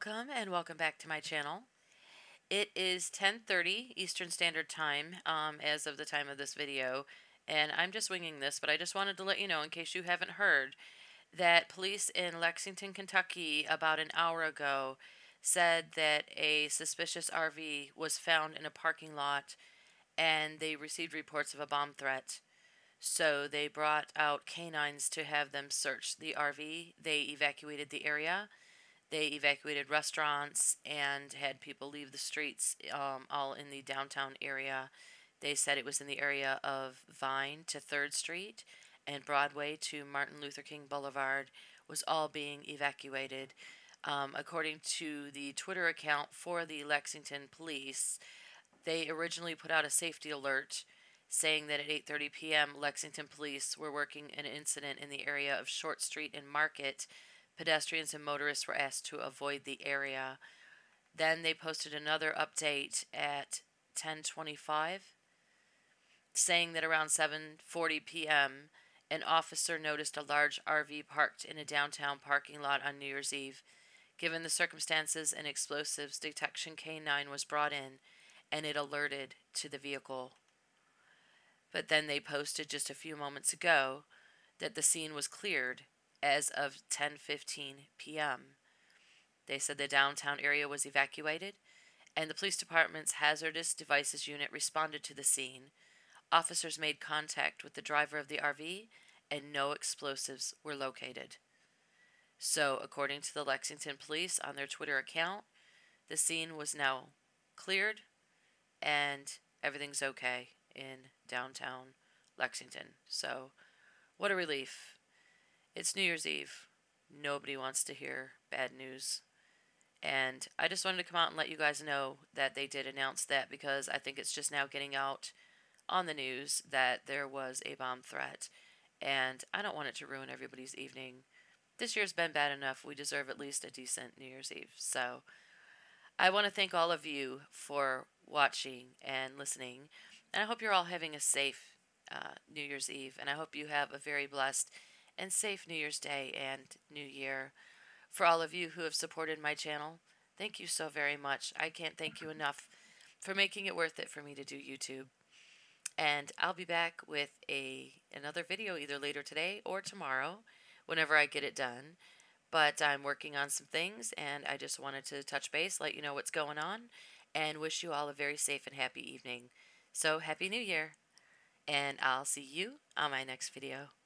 welcome back to my channel. It is 10:30 Eastern Standard Time as of the time of this video, and I'm just winging this, but I just wanted to let you know, in case you haven't heard, that police in Lexington, Kentucky, about an hour ago said that a suspicious RV was found in a parking lot and they received reports of a bomb threat. So they brought out canines to have them search the RV. They evacuated the area. They evacuated restaurants and had people leave the streets, all in the downtown area. They said it was in the area of Vine to 3rd Street and Broadway to Martin Luther King Boulevard was all being evacuated. According to the Twitter account for the Lexington police, they originally put out a safety alert saying that at 8:30 p.m. Lexington police were working an incident in the area of Short Street and Market. Pedestrians and motorists were asked to avoid the area. Then they posted another update at 10:25 saying that around 7:40 p.m. an officer noticed a large RV parked in a downtown parking lot on New Year's Eve. Given the circumstances, an explosives detection K9 was brought in and it alerted to the vehicle. But then they posted just a few moments ago that the scene was cleared as of 10:15 p.m. They said the downtown area was evacuated and the police department's hazardous devices unit responded to the scene. Officers made contact with the driver of the RV and no explosives were located. So, according to the Lexington police on their Twitter account, the scene was now cleared and everything's okay in downtown Lexington. So, what a relief. It's New Year's Eve. Nobody wants to hear bad news. And I just wanted to come out and let you guys know that they did announce that, because I think it's just now getting out on the news that there was a bomb threat. And I don't want it to ruin everybody's evening. This year's been bad enough. We deserve at least a decent New Year's Eve. So I want to thank all of you for watching and listening. And I hope you're all having a safe New Year's Eve. And I hope you have a very blessed and safe New Year's Day and New Year. For all of you who have supported my channel, thank you so very much. I can't thank you enough for making it worth it for me to do YouTube. And I'll be back with another video either later today or tomorrow, whenever I get it done. But I'm working on some things, and I just wanted to touch base, let you know what's going on, and wish you all a very safe and happy evening. So, Happy New Year, and I'll see you on my next video.